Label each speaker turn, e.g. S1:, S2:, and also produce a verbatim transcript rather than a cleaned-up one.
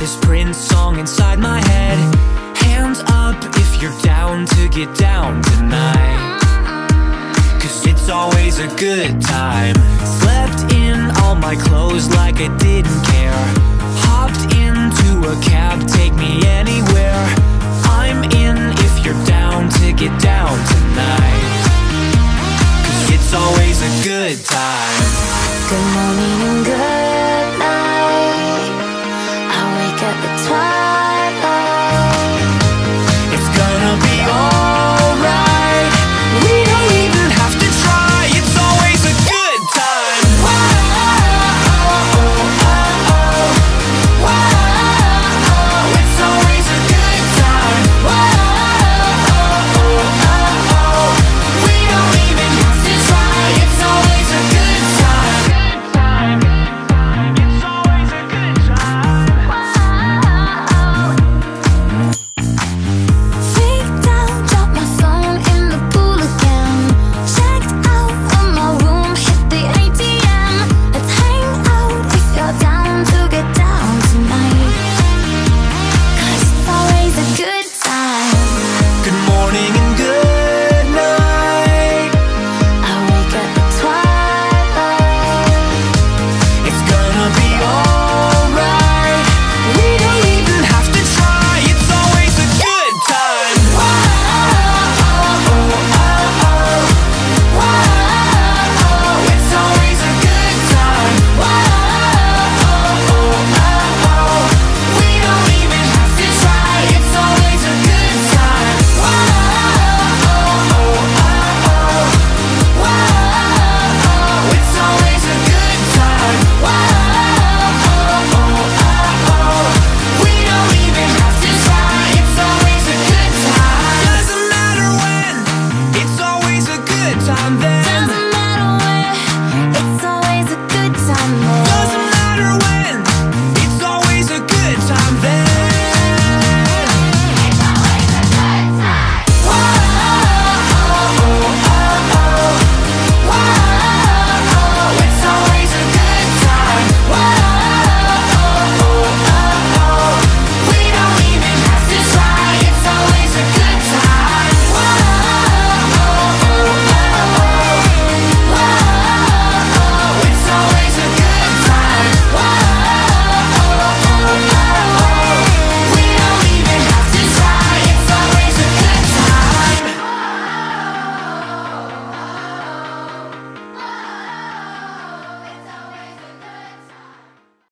S1: this Prince song inside my head. Hands up if you're down to get down tonight, 'cause it's always a good time. Slept in all my clothes like I didn't care. Hopped into a cab, take me anywhere. I'm in if you're down to get down tonight, 'cause it's always a good time.
S2: Good morning and good